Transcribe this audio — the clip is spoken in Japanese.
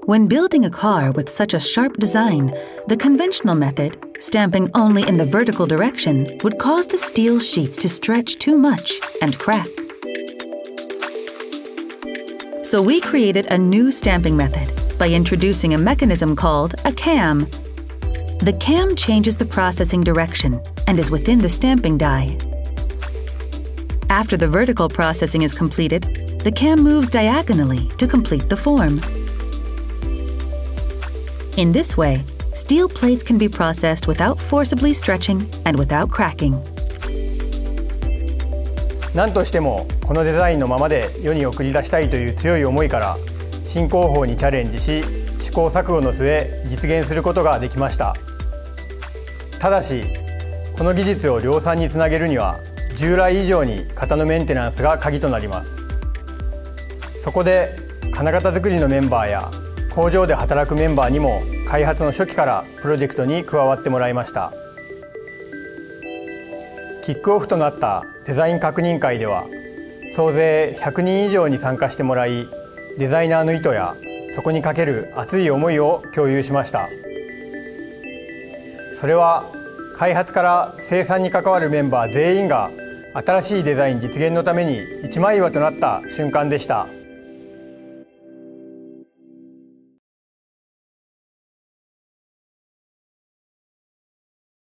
When building a car with such a sharp design, the conventional method, stamping only in the vertical direction, would cause the steel sheets to stretch too much and crack. So we created a new stamping method by introducing a mechanism called a cam. The cam changes the processing direction and is within the stamping die. After the vertical processing is completed, the cam moves diagonally to complete the form. In this way, steel plates can be processed without forcibly stretching and without cracking. 何としてもこのデザインのままで世に送り出したいという強い思いから新工法にチャレンジし、試行錯誤の末実現することができました。ただしこの技術を量産につなげるには従来以上に型のメンテナンスが鍵となります。そこで金型作りのメンバーや工場で働くメンバーにも開発の初期からプロジェクトに加わってもらいました。キックオフとなったデザイン確認会では総勢100人以上に参加してもらい、デザイナーの意図やそこにかける熱い思いを共有しました。それは開発から生産に関わるメンバー全員が新しいデザイン実現のために一枚岩となった瞬間でした。